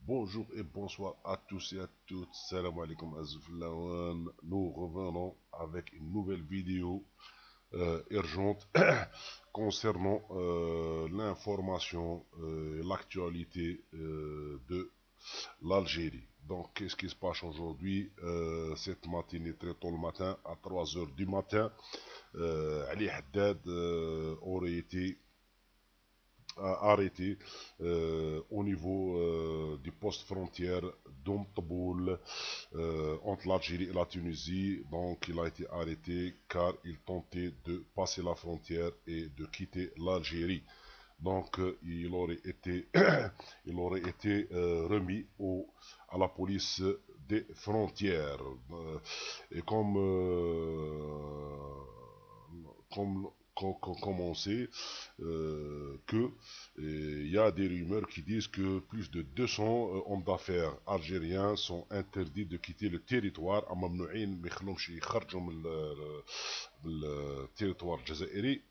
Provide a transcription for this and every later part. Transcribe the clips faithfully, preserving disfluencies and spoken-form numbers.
Bonjour et bonsoir à tous et à toutes. Salam alaikum azflawan. Nous revenons avec une nouvelle vidéo euh, urgente concernant euh, l'information euh, et l'actualité euh, de l'Algérie. Donc, qu'est-ce qui se passe aujourd'hui? euh, Cette matinée, très tôt le matin, à trois heures du matin, euh, Ali Haddad euh, aurait été arrêté euh, au niveau euh, du poste frontière d'Omtaboul euh, entre l'Algérie et la Tunisie. Donc il a été arrêté car il tentait de passer la frontière et de quitter l'Algérie. Donc euh, il aurait été, il aurait été euh, remis au, à la police des frontières. Euh, et comme, euh, comme comme on sait euh, que il y a des rumeurs qui disent que plus de deux cents euh, hommes d'affaires algériens sont interdits de quitter le territoire. ممنوعين ما يخلوهمش يخرجوا من التريتوار الجزائري.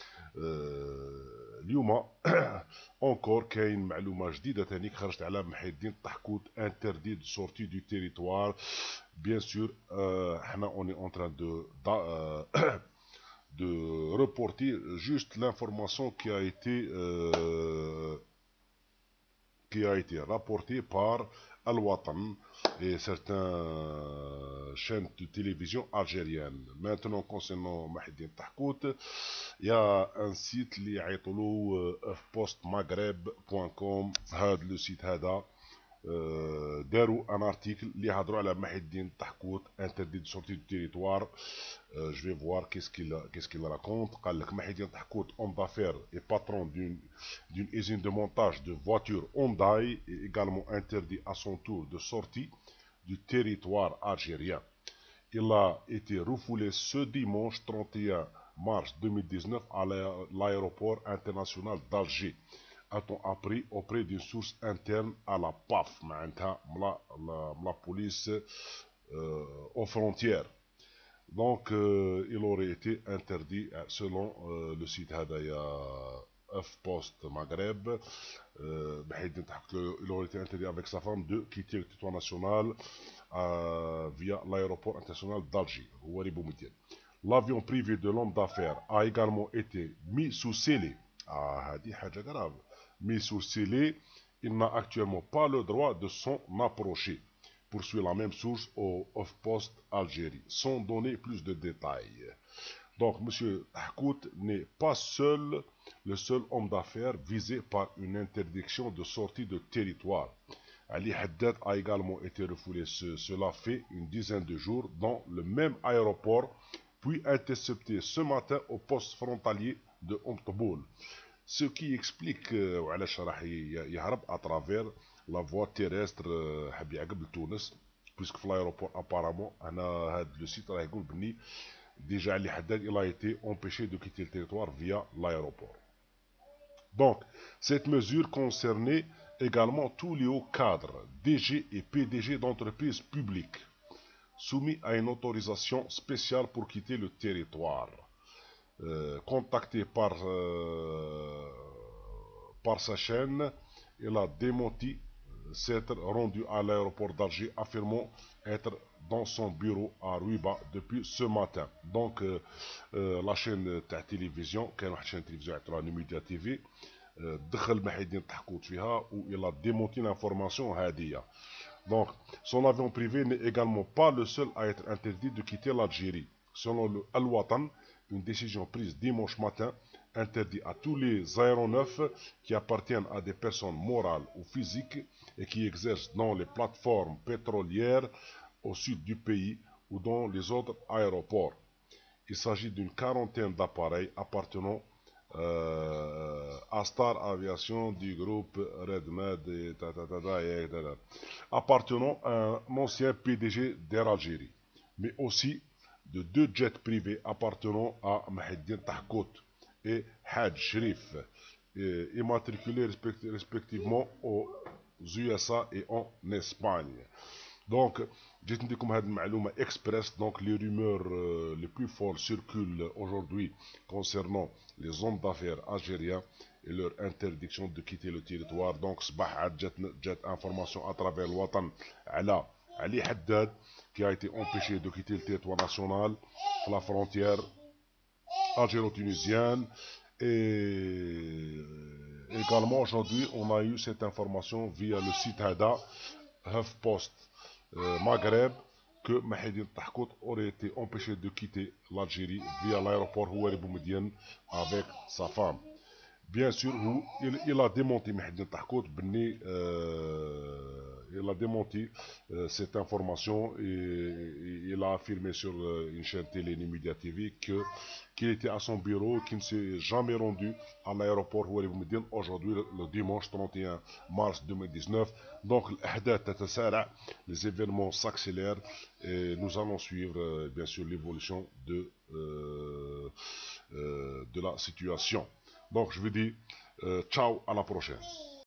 اليوم encore كاين معلومه جديده ثاني خرجت على محي الدين طحكوت interdit de sortie du territoire. Bien sûr احنا on est en train de de reporter juste l'information qui a été euh, qui a été rapportée par Al Watan et certaines chaînes de télévision algériennes. Maintenant, concernant Mahidine Tahkout, il y a un site qui est f post maghreb point com. Le site هذا داروا un article اللي يهضروا على محي الدين طحكوت interdit de sortie du territoire. Euh, je vais voir qu'est-ce qu'il qu'est-ce qu'il raconte. قال لك محي الدين طحكوت, homme d'affaires et patron d'une d'une usine de montage de voitures Hyundai, est également interdit à son tour de sortie du territoire algérien. Il a été refoulé ce dimanche trente et un mars deux mille dix-neuf à l'aéroport international d'Alger, a-t-on appris auprès d'une source interne à la P A F, la, la, la police euh, aux frontières. Donc, euh, il aurait été interdit, selon euh, le site Hadaya F Post Maghreb, euh, il aurait été interdit avec sa femme de quitter le territoire national euh, via l'aéroport international d'Alger. L'avion privé de l'homme d'affaires a également été mis sous scellé. Ah, grave. Mis sous scellé, il n'a actuellement pas le droit de s'en approcher. Poursuit la même source au Off-Post Algérie, sans donner plus de détails. Donc, M. Tahkout n'est pas seul, le seul homme d'affaires visé par une interdiction de sortie de territoire. Ali Haddad a également été refoulé, ce, cela fait une dizaine de jours, dans le même aéroport, puis intercepté ce matin au poste frontalier de Omtaboul. Ce qui explique euh, à travers la voie terrestre euh, puisque l'aéroport apparemment le site déjà Ali Haddad il a été empêché de quitter le territoire via l'aéroport. Donc cette mesure concernait également tous les hauts cadres, D G et P D G d'entreprises publiques, soumis à une autorisation spéciale pour quitter le territoire. Euh, contacté par, euh, par sa chaîne, il a démenti s'être rendu à l'aéroport d'Alger, affirmant être dans son bureau à Ruiba depuis ce matin. Donc euh, euh, la chaîne de télévision, qui est une chaîne de télévision à Numédia T V, دخل محي الدين طحكوت فيها où il a démenti l'information هادية. Donc son avion privé n'est également pas le seul à être interdit de quitter l'Algérie. Selon le Al Watan, une décision prise dimanche matin interdit à tous les aéronefs qui appartiennent à des personnes morales ou physiques et qui exercent dans les plateformes pétrolières au sud du pays ou dans les autres aéroports. Il s'agit d'une quarantaine d'appareils appartenant euh, à Star Aviation du groupe RedMed et tatatata et tatatata, appartenant à un ancien P D G d'Air Algérie, mais aussi de deux jets privés appartenant à Mahidine Tahkout et Hadj Sherif, immatriculés respectivement aux U S A et en Espagne. Donc, j'ai dit comme une express, donc les rumeurs euh, les plus fortes circulent aujourd'hui concernant les hommes d'affaires algériens et leur interdiction de quitter le territoire. Donc صباح عاد جات جات information à travers الوطن على Ali Haddad qui a été empêché de quitter le territoire national à la frontière algéro-tunisienne. Et également aujourd'hui on a eu cette information via le site Hada HuffPost euh, Maghreb que Mahedine Tahkout aurait été empêché de quitter l'Algérie via l'aéroport Houari Boumediene avec sa femme. Bien sûr, il, il a démenti Mahedine Tahkout, euh, il a démenti euh, cette information et, et il a affirmé sur euh, une chaîne télé Nimedia T V que qu'il était à son bureau, qu'il ne s'est jamais rendu à l'aéroport Houari Boumediene aujourd'hui, le, le dimanche trente et un mars deux mille dix-neuf. Donc les événements s'accélèrent et nous allons suivre euh, bien sûr l'évolution de, euh, euh, de la situation. Donc je vous dis euh, ciao, à la prochaine.